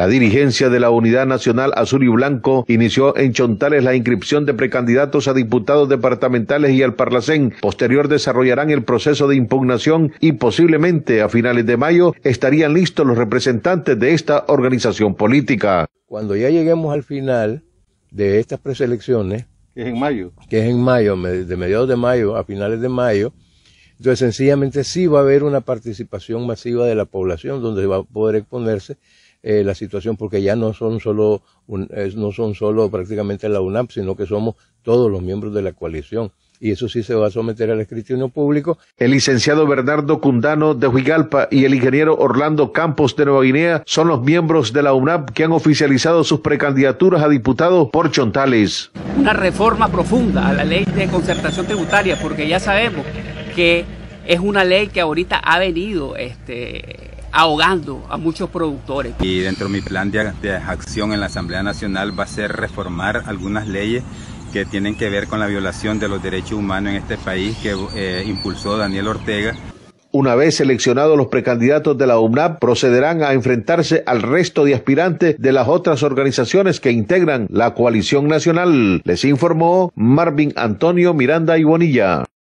La dirigencia de la Unidad Nacional Azul y Blanco inició en Chontales la inscripción de precandidatos a diputados departamentales y al Parlacén. Posterior desarrollarán el proceso de impugnación y posiblemente a finales de mayo estarían listos los representantes de esta organización política. Cuando ya lleguemos al final de estas preselecciones, que es en mayo, de mediados de mayo a finales de mayo, entonces sencillamente sí va a haber una participación masiva de la población donde va a poder exponerse la situación, porque ya no son solo prácticamente la UNAP, sino que somos todos los miembros de la coalición. Y eso sí se va a someter al escrutinio público. El licenciado Bernardo Cundano de Huigalpa y el ingeniero Orlando Campos de Nueva Guinea son los miembros de la UNAP que han oficializado sus precandidaturas a diputados por Chontales. Una reforma profunda a la ley de concertación tributaria, porque ya sabemos que es una ley que ahorita ha venido ahogando a muchos productores. Y dentro de mi plan de acción en la Asamblea Nacional va a ser reformar algunas leyes que tienen que ver con la violación de los derechos humanos en este país que impulsó Daniel Ortega. Una vez seleccionados los precandidatos de la UNAP, procederán a enfrentarse al resto de aspirantes de las otras organizaciones que integran la coalición nacional. Les informó Marvin Antonio Miranda y Bonilla.